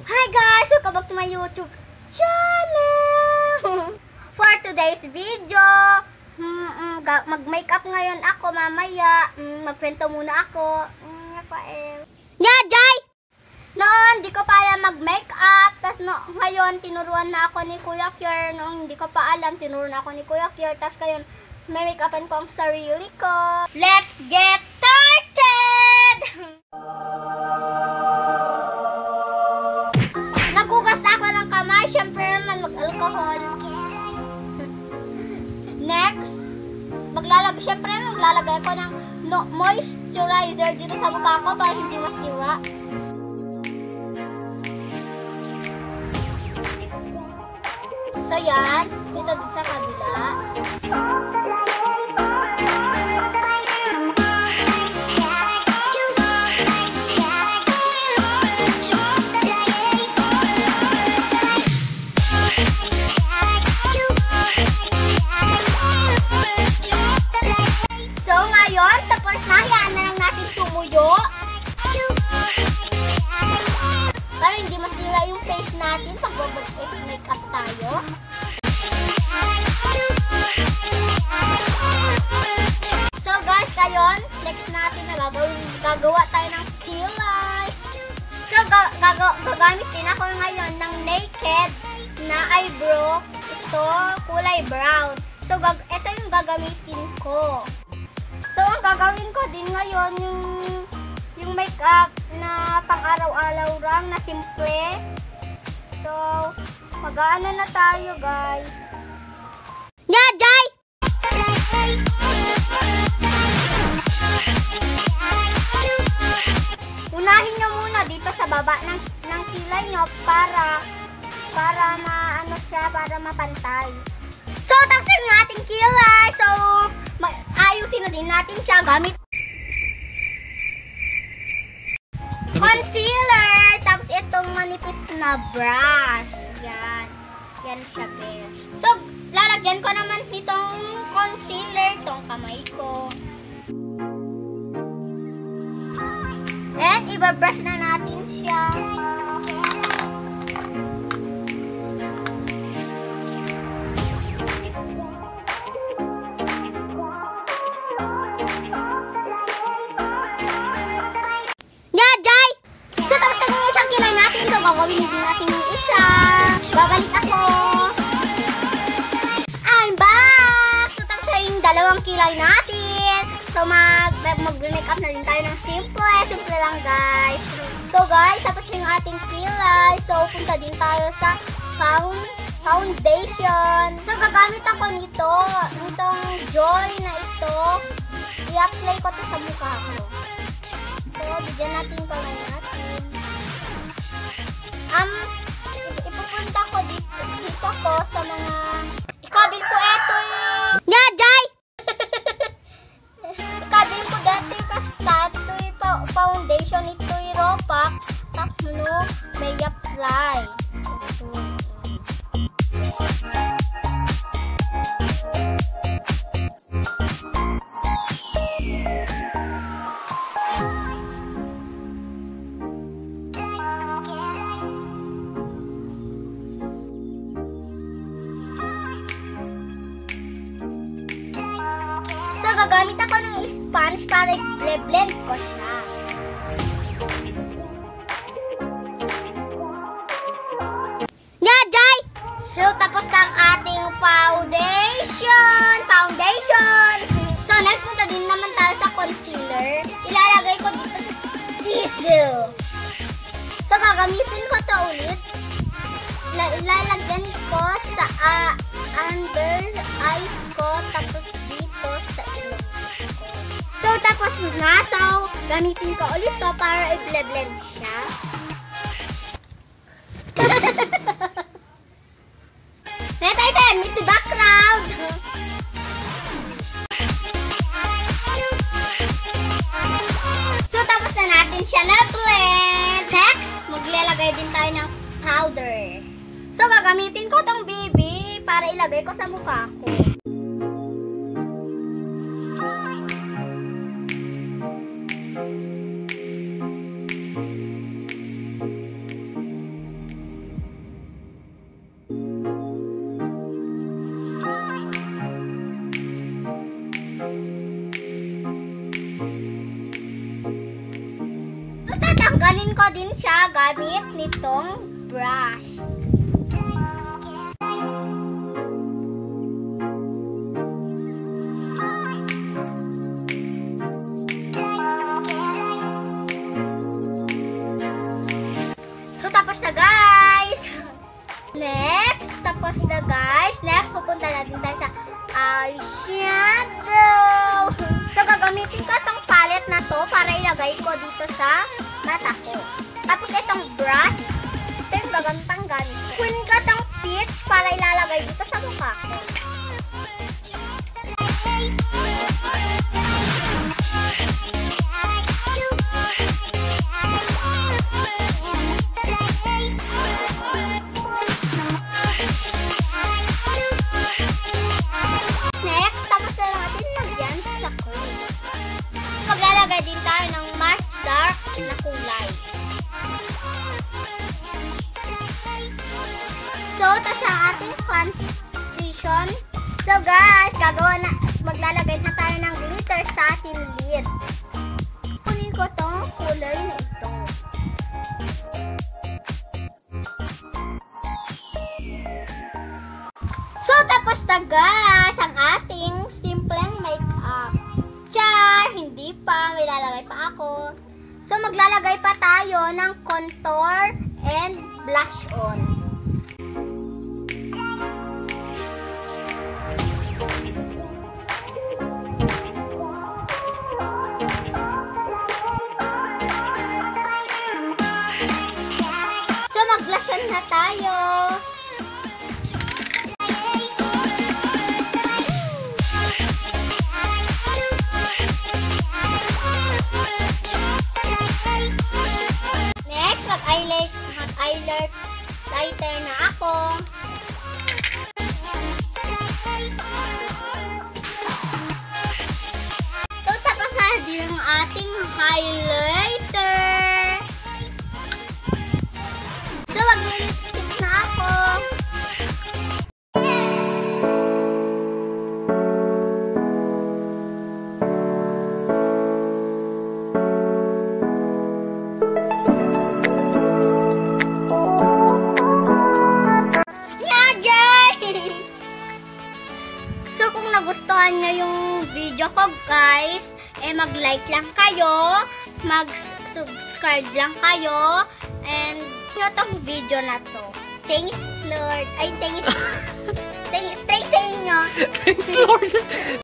Hi guys! Welcome back to my YouTube channel! For today's video, mag-makeup ngayon ako mamaya. Magkwento muna ako. Najay! Noon, di ko pa alam mag-makeup. Tapos ngayon, tinuruan na ako ni Kuya Kier. Noong hindi ko pa alam, tinuruan ako ni Kuya Kier. Tapos ngayon, may make-upan ko ang sarili ko. Let's get started! Nagugas na ako ng kamay. Siyempre naman mag-alcohol. Next, siyempre maglalagay ko ng moisturizer dito sa mukha ko para hindi masira. So yan, dito sa kabila. So ngayon, tapos na, hayaan na lang natin tumuyo. Para hindi masira yung face natin pag makeup tayo. So guys, ngayon, next natin na gagawa tayo ng kilay. So gagamit din ako ngayon ng naked na eyebrow. Ito, kulay brown. So ito yung gagamitin ko. So ang gagawin ko din ngayon yung makeup na pang-araw-araw lang na simple. So mag-aano na tayo guys. Najay! Unahin nyo muna dito sa baba ng kilay nyo para maano siya, para mapantay. So tapos yung ating kilay. So ayusin na din natin siya gamit concealer. Tapos itong manipis na brush. Yan siya, guys. So, lalagyan ko naman nitong concealer tong kamay ko. And, ibabrush na natin siya. Najay! So, tapos na yung isang kilay natin. So, gagawin din natin yung isa. Babalik ako. I'm back! So, tapos na yung dalawang kilay natin. So, mag-makeup na din tayo ng simple. Simple lang, guys. So, guys, tapos yung ating kilay. So, punta din tayo sa foundation. So, gagamit ako nitong Joy na ito. I-apply ko to sa mukha ko. So, bigyan natin kamay natin. Ipupunta ko dito ko sa mga ikabil ko eto Najay! Ikabil ko dito yung kastat. Ito yung foundation. Ito yung ropak. Tapos may apply. Gagamit ako ng sponge para i-blend ko siya. Najay! So, tapos na ang ating foundation. So, next punta din naman tayo sa concealer. Ilalagay ko dito sa chisel. So, gagamitin ko ito ulit. Ilalagyan ko sa under eyes ko. Tapos dito sa ilong. So, tapos na. So, gamitin ko ulit to para i-blend siya. Meet the background! So, tapos na natin siya na-blend. Next, maglalagay din tayo ng powder. So, gagamitin ko tong BB para ilagay ko sa mukha ko. nitong brush. So, tapos na guys. Next, Next, pupunta natin tayo sa eyeshadow. So, gagamitin ko itong palette na to para ilagay ko dito sa mata ko. Tapos, itong brush, ito yung gagantang gamit. Kunin ko itong peach para ilalagay dito sa mukha ko. Maglalagay din tayo ng mas dark na kulay. So, tapos ang ating transition. So guys, maglalagay na tayo ng glitter sa ating lid. Kunin ko tong kulay na ito. So, tapos na guys, ang ating simpleng makeup. Char! Hindi pa. May lalagay pa ako. So, maglalagay pa tayo ng contour and blush on. So, mag-blush on na tayo. Mag-highlighter na ako. So, tapos na din ang ating highlighter. So, mag-lipstick na ako. So, kung nagustuhan nyo yung video ko, guys, mag-like lang kayo, mag-subscribe lang kayo, and nyo tong video na to. Thanks, Lord. Ay, thanks sa inyo. Thanks, Lord.